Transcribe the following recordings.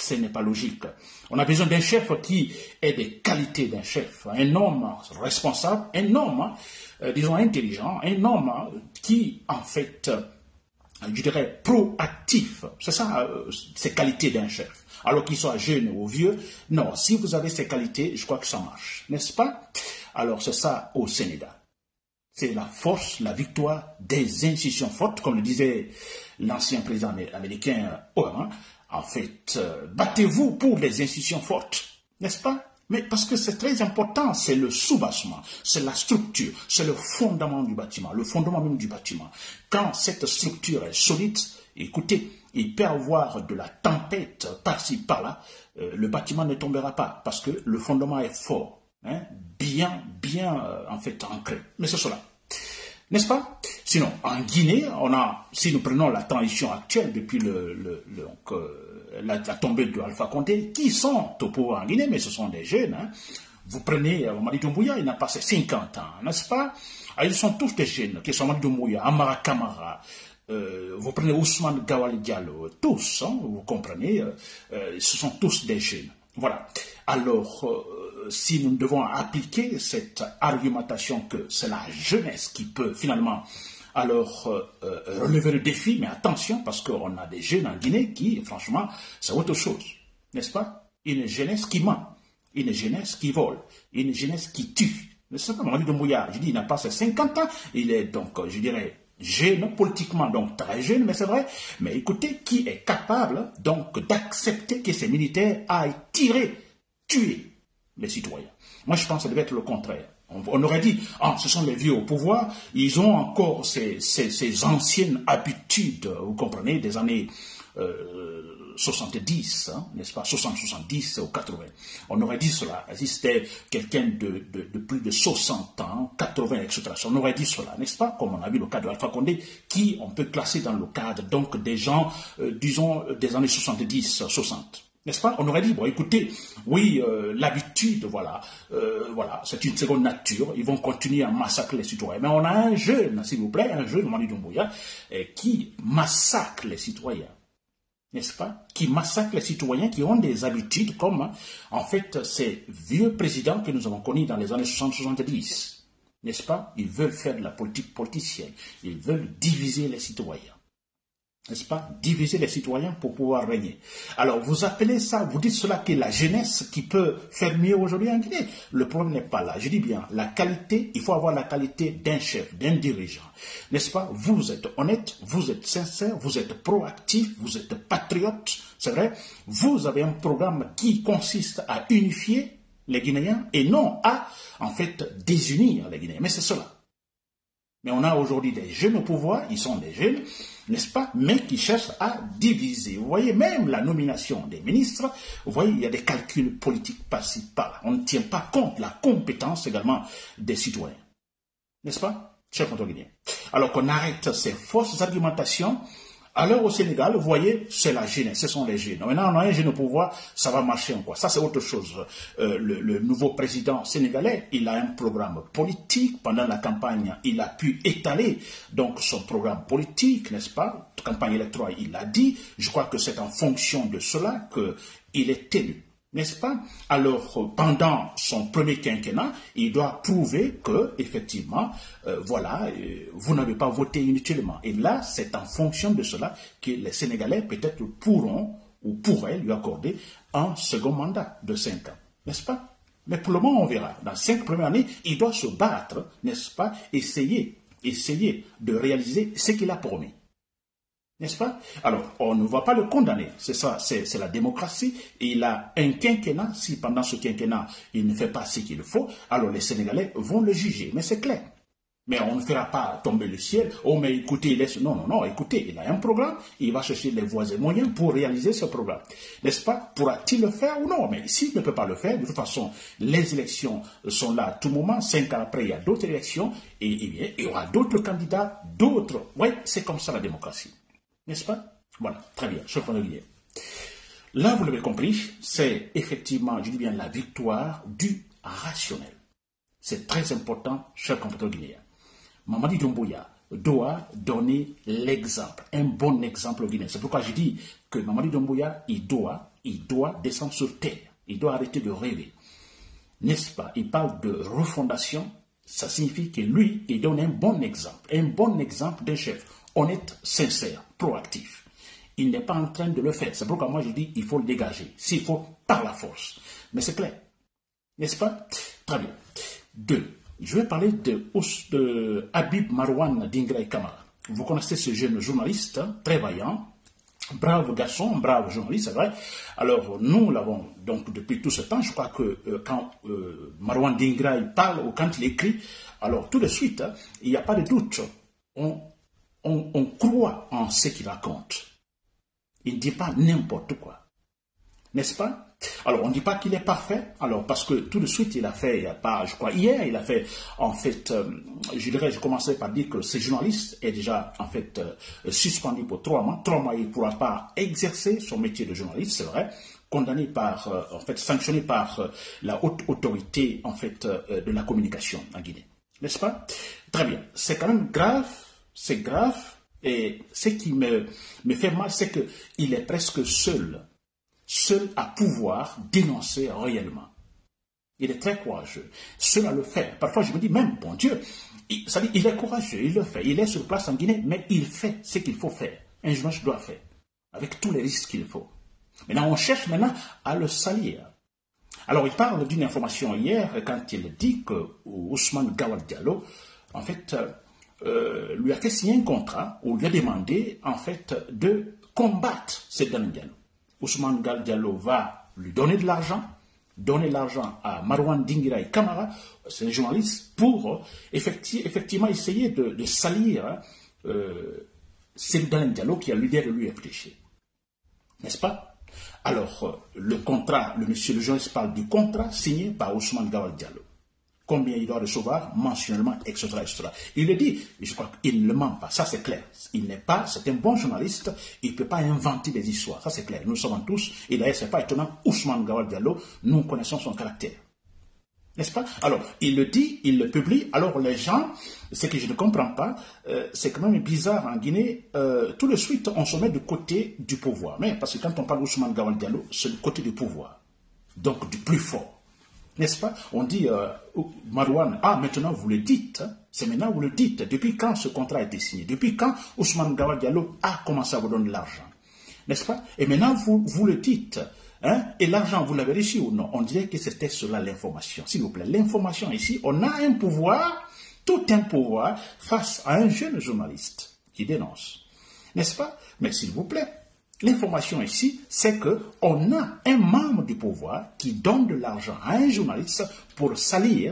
ce n'est pas logique. On a besoin d'un chef qui ait des qualités d'un chef, un homme responsable, un homme, disons, intelligent, un homme qui, en fait, je dirais, proactif. C'est ça, ces qualités d'un chef. Alors qu'il soit jeune ou vieux, non, si vous avez ces qualités, je crois que ça marche, n'est-ce pas? Alors c'est ça au Sénégal. C'est la force, la victoire des institutions fortes, comme le disait l'ancien président américain Obama. En fait, battez-vous pour les institutions fortes, n'est-ce pas? Mais parce que c'est très important, c'est le sous-bassement, c'est la structure, c'est le fondement du bâtiment, le fondement même du bâtiment. Quand cette structure est solide, écoutez, il peut y avoir de la tempête par-ci, par-là, le bâtiment ne tombera pas parce que le fondement est fort, hein, bien, en fait, ancré. Mais c'est cela. N'est-ce pas? Sinon, en Guinée, si nous prenons la transition actuelle depuis la tombée de Alpha Condé, qui sont au pouvoir en Guinée, mais ce sont des jeunes. Hein. Vous prenez Mamadi Doumbouya, il n'a passé 50 ans, n'est-ce pas? Ils sont tous des jeunes, qui sont Mamadi Doumbouya, Amara Kamara, vous prenez Ousmane Gawal Diallo, tous, hein, vous comprenez, ce sont tous des jeunes. Voilà. Alors, si nous devons appliquer cette argumentation que c'est la jeunesse qui peut finalement relever le défi, mais attention, parce qu'on a des jeunes en Guinée qui, franchement, c'est autre chose, n'est-ce pas? Une jeunesse qui ment, une jeunesse qui vole, une jeunesse qui tue. C'est pas Mamadi Doumbouya, je dis, il n'a pas ses 50 ans, il est donc, je dirais, jeune, politiquement, donc très jeune, mais c'est vrai. Mais écoutez, qui est capable, donc, d'accepter que ces militaires aillent tuer les citoyens? Moi, je pense que ça devait être le contraire. On aurait dit, ce sont les vieux au pouvoir, ils ont encore ces anciennes habitudes, vous comprenez, des années 70, hein, n'est-ce pas, 60, 70 ou 80. On aurait dit cela. Si c'était quelqu'un de plus de 60 ans, 80, etc. On aurait dit cela, n'est-ce pas, comme on a vu le cas de Alpha Condé, qui on peut classer dans le cadre, donc, des gens, disons, des années 70, 60. N'est-ce pas? On aurait dit, bon, écoutez, oui, l'habitude, voilà, c'est une seconde nature, ils vont continuer à massacrer les citoyens. Mais on a un jeune, s'il vous plaît, un jeune, Mamadi Doumbouya, qui massacre les citoyens. N'est-ce pas? Qui massacre les citoyens qui ont des habitudes comme, en fait, ces vieux présidents que nous avons connus dans les années 60-70. N'est-ce pas? Ils veulent faire de la politique politicienne. Ils veulent diviser les citoyens. N'est-ce pas? Diviser les citoyens pour pouvoir régner. Alors, vous appelez ça, vous dites cela que la jeunesse qui peut faire mieux aujourd'hui en Guinée. Le problème n'est pas là. Je dis bien, la qualité, il faut avoir la qualité d'un chef, d'un dirigeant. N'est-ce pas? Vous êtes honnête, vous êtes sincère, vous êtes proactif, vous êtes patriote, c'est vrai. Vous avez un programme qui consiste à unifier les Guinéens et non à, en fait, désunir les Guinéens. Mais c'est cela. Mais on a aujourd'hui des jeunes au pouvoir, ils sont des jeunes, n'est-ce pas, mais qui cherchent à diviser. Vous voyez, même la nomination des ministres, vous voyez, il y a des calculs politiques par-ci, par-là. On ne tient pas compte de la compétence également des citoyens. N'est-ce pas, chers guinéens? Alors qu'on arrête ces fausses argumentations. Alors au Sénégal, vous voyez, c'est la jeunesse, ce sont les jeunes. Maintenant, on a un jeune au pouvoir, ça va marcher en quoi? Ça, c'est autre chose. Le nouveau président sénégalais, il a un programme politique. Pendant la campagne, il a pu étaler donc son programme politique, n'est-ce pas? Campagne électorale, il l'a dit. Je crois que c'est en fonction de cela qu'il est élu. N'est-ce pas? Alors, pendant son premier quinquennat, il doit prouver que, effectivement, vous n'avez pas voté inutilement. Et là, c'est en fonction de cela que les Sénégalais, peut-être, pourront ou pourraient lui accorder un second mandat de 5 ans. N'est-ce pas? Mais pour le moment, on verra. Dans 5 premières années, il doit se battre, n'est-ce pas? Essayer de réaliser ce qu'il a promis. N'est-ce pas? Alors, on ne va pas le condamner. C'est ça, c'est la démocratie. Et il a un quinquennat. Si pendant ce quinquennat, il ne fait pas ce qu'il faut, alors les Sénégalais vont le juger. Mais c'est clair. Mais on ne fera pas tomber le ciel. Oh, mais écoutez, non, écoutez, il a un programme. Il va chercher les voies et moyens pour réaliser ce programme. N'est-ce pas? Pourra-t-il le faire ou non? Mais s'il ne peut pas le faire, de toute façon, les élections sont là à tout moment. 5 ans après, il y a d'autres élections. Et bien, il y aura d'autres candidats, d'autres. Oui, c'est comme ça la démocratie. N'est-ce pas? Voilà, très bien, je prends le lien. Là, vous l'avez compris, c'est effectivement, je dis bien, la victoire du rationnel. C'est très important, chers compatriotes guinéens. Mamadi Doumbouya doit donner l'exemple, un bon exemple au Guinée. C'est pourquoi je dis que Mamadi Doumbouya, il doit descendre sur terre. Il doit arrêter de rêver. N'est-ce pas? Il parle de refondation. Ça signifie que lui, il donne un bon exemple d'un chef honnête, sincère, proactif. Il n'est pas en train de le faire. C'est pourquoi moi je dis il faut le dégager. S'il faut, par la force. Mais c'est clair. N'est-ce pas? Très bien. 2. Je vais parler de Habib Marouane Dingraye Kamara. Vous connaissez ce jeune journaliste, très vaillant, brave garçon, brave journaliste, c'est vrai. Alors, nous l'avons donc depuis tout ce temps. Je crois que quand Marouane Dingraye parle ou quand il écrit, alors tout de suite, il n'y a pas de doute. On croit en ce qu'il raconte. Il ne dit pas n'importe quoi. N'est-ce pas? Alors, on ne dit pas qu'il est parfait, alors parce que tout de suite, il a fait, je crois, hier, il a fait, en fait, je commençais par dire que ce journaliste est déjà, en fait, suspendu pour 3 mois. 3 mois, il ne pourra pas exercer son métier de journaliste, c'est vrai, condamné par, en fait, sanctionné par la haute autorité, en fait, de la communication en Guinée. N'est-ce pas? Très bien. C'est quand même grave, c'est grave, et ce qui me fait mal, c'est qu'il est presque seul à pouvoir dénoncer réellement. Il est très courageux, seul à le faire. Parfois, je me dis même, bon Dieu, il est courageux, il le fait. Il est sur place en Guinée, mais il fait ce qu'il faut faire. Un journaliste doit faire, avec tous les risques qu'il faut. Maintenant, on cherche maintenant à le salir. Alors, il parle d'une information hier, quand il dit que Ousmane Gawal Diallo, en fait, lui a fait signer un contrat où il lui a demandé, en fait, de combattre Seydou Diallo. Ousmane Gawal Diallo va lui donner de l'argent, à Marouane Dingraye Kamara, c'est un journaliste, pour effectivement essayer de salir Seydou Diallo qui a l'idée de lui FDC. N'est-ce pas? Alors, le journaliste parle du contrat signé par Ousmane Gawal Diallo. Combien il doit recevoir mensuellement, etc., etc. Il le dit, je crois qu'il ne le ment pas, ça c'est clair. C'est un bon journaliste, il ne peut pas inventer des histoires, ça c'est clair. Nous savons tous, et d'ailleurs ce n'est pas étonnant, Ousmane Gawal Diallo, nous connaissons son caractère. N'est-ce pas? Alors, il le dit, il le publie, alors les gens, ce que je ne comprends pas, c'est quand même bizarre en Guinée, tout de suite on se met du côté du pouvoir. Mais parce que quand on parle d'Ousmane Gawal Diallo, c'est le côté du pouvoir, donc du plus fort. N'est-ce pas? On dit, Marouane, maintenant vous le dites, c'est maintenant vous le dites. Depuis quand ce contrat a été signé? Depuis quand Ousmane Gawal Diallo a commencé à vous donner de l'argent? N'est-ce pas? Et maintenant vous le dites. Hein? Et l'argent, vous l'avez reçu ou non? On dirait que c'était cela l'information. S'il vous plaît, l'information ici, on a un pouvoir, tout un pouvoir, face à un jeune journaliste qui dénonce. N'est-ce pas? Mais s'il vous plaît, l'information ici, c'est qu'on a un membre du pouvoir qui donne de l'argent à un journaliste pour salir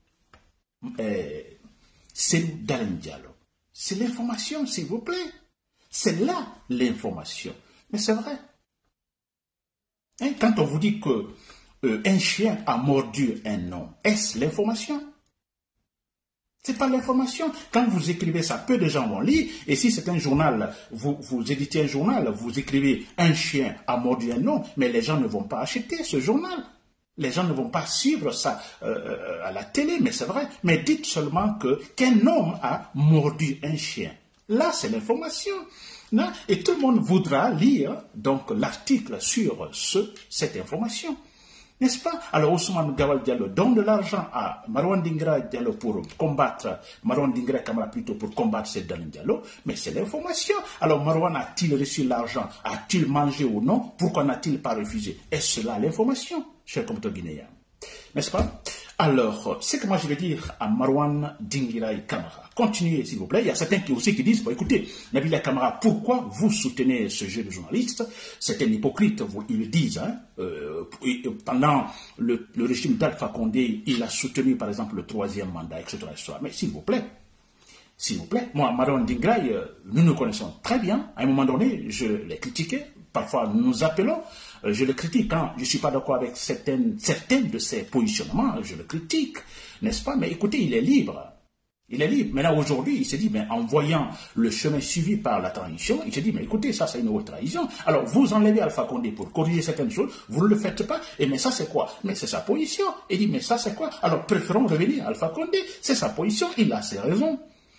Seydou Diallo. C'est l'information, s'il vous plaît. C'est là l'information. Mais c'est vrai. Hein, quand on vous dit qu'un chien a mordu un homme, est-ce l'information? Ce n'est pas l'information. Quand vous écrivez ça, peu de gens vont lire. Et si c'est un journal, vous éditez un journal, vous écrivez un chien a mordu un homme, mais les gens ne vont pas acheter ce journal. Les gens ne vont pas suivre ça à la télé, mais c'est vrai. Mais dites seulement qu'un homme a mordu un chien. Là, c'est l'information. Et tout le monde voudra lire donc l'article sur cette information. N'est-ce pas? Alors Ousmane Gawal Diallo donne de l'argent à Marouane Dingraye Diallo pour combattre, Marouane Dingraye Kamara plutôt pour combattre Seydou Diallo, mais c'est l'information. Alors Marouane a-t-il reçu l'argent? A-t-il mangé ou non? Pourquoi n'a-t-il pas refusé? Est-ce là l'information, cher compatriotes guinéens? N'est-ce pas? Alors, c'est que moi je vais dire à Marouane Dingraye Kamara, continuez s'il vous plaît. Il y a certains qui aussi qui disent, bon, écoutez, Nabila Kamara, pourquoi vous soutenez ce jeu de journaliste? C'est un hypocrite, ils le disent. Hein? Pendant le régime d'Alpha Condé, il a soutenu par exemple le 3e mandat, etc. Mais s'il vous plaît, moi, Marouane Dingraye, nous nous connaissons très bien. À un moment donné, je l'ai critiqué. Parfois, nous nous appelons. Je le critique quand je ne suis pas d'accord avec certaines de ses positionnements. Je le critique, n'est-ce pas? Mais écoutez, il est libre. Il est libre. Maintenant, aujourd'hui, il s'est dit, mais en voyant le chemin suivi par la trahison, il s'est dit, mais écoutez, ça, c'est une autre trahison. Alors, vous enlevez Alpha Condé pour corriger certaines choses, vous ne le faites pas. Et mais ça, c'est quoi? Mais c'est sa position. Il dit, mais ça, c'est quoi? Alors, préférons revenir à Alpha Condé. C'est sa position. Il a ses raisons.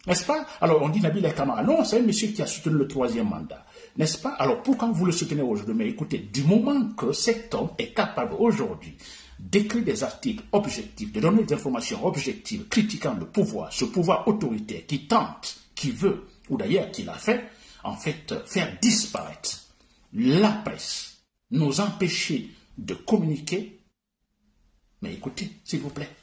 N'est-ce pas? Alors, on dit Nabil Kamara. Non, c'est un monsieur qui a soutenu le 3e mandat. N'est-ce pas? Alors, pourquoi vous le soutenez aujourd'hui? Mais écoutez, du moment que cet homme est capable aujourd'hui d'écrire des articles objectifs, de donner des informations objectives, critiquant le pouvoir, ce pouvoir autoritaire qui tente, qui veut, ou d'ailleurs qui l'a fait, en fait, faire disparaître la presse, nous empêcher de communiquer. Mais écoutez, s'il vous plaît,